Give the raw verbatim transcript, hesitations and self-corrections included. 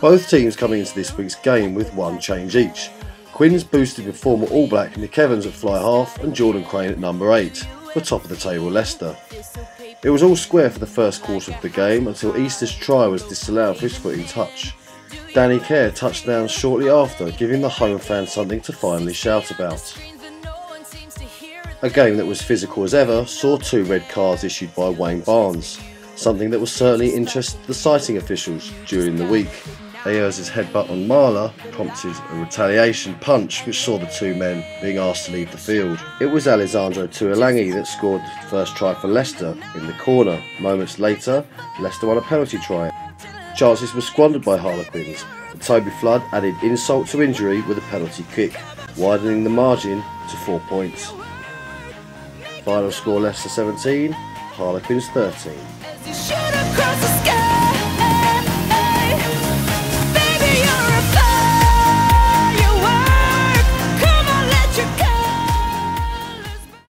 Both teams coming into this week's game with one change each. Quins boosted with former All Black Nick Evans at fly half and Jordan Crane at number eight, were top of the table Leicester. It was all square for the first quarter of the game until Easter's try was disallowed for his foot in touch. Danny Care touched down shortly after, giving the home fans something to finally shout about. A game that was physical as ever saw two red cards issued by Wayne Barnes, something that will certainly interest the sighting officials during the week. Ayers' headbutt on Marler prompted a retaliation punch which saw the two men being asked to leave the field. It was Alessandro Tuolangi that scored the first try for Leicester in the corner. Moments later, Leicester won a penalty try. Chances were squandered by Harlequins, and Toby Flood added insult to injury with a penalty kick, widening the margin to four points. Final score: Leicester seventeen, Harlequins thirteen.